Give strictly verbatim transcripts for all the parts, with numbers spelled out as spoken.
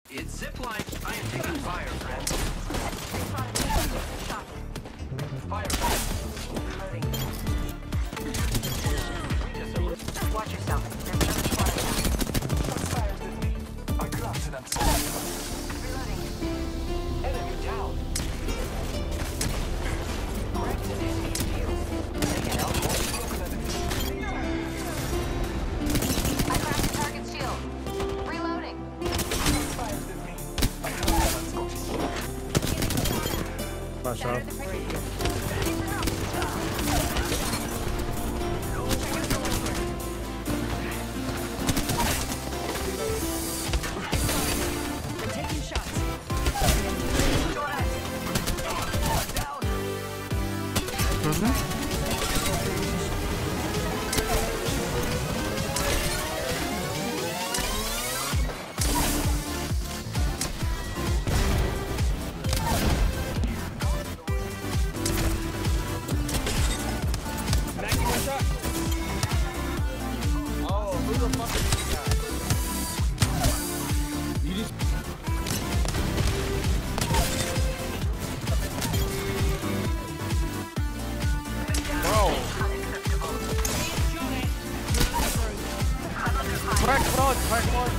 It's zipline. I am taking fire, friend. Fire. Watch yourself. There's another squad attack. Fires with me. I crafted and Reloading. Enemy down. Correct an enemy shield. Take it out. I cracked the target's shield. Reloading. fires with me. I crafted and Flash off. Crack blood, crack blood.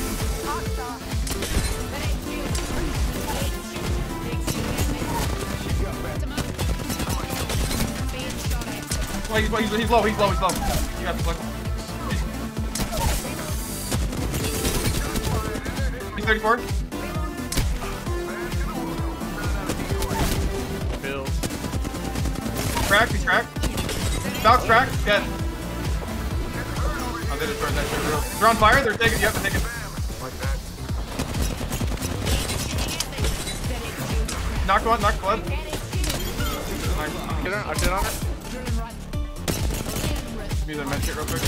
Oh, he's, he's, he's low, he's low, he's low. You got the flex. He's thirty-four. Bills. Cracked, he's cracked. Valk's cracked, dead. Oh, they destroyed that shit real. They're on fire, they're taking, you have to take it. Knocked one, knocked blood. Nice. Get on, I get on it. Give me the med kit real quick.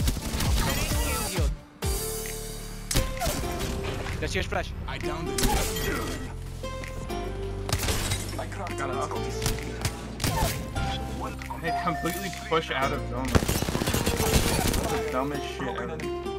That's your splash. I downed it. I crafted Got it and off. They completely push out of zone. That's the dumbest shit ever.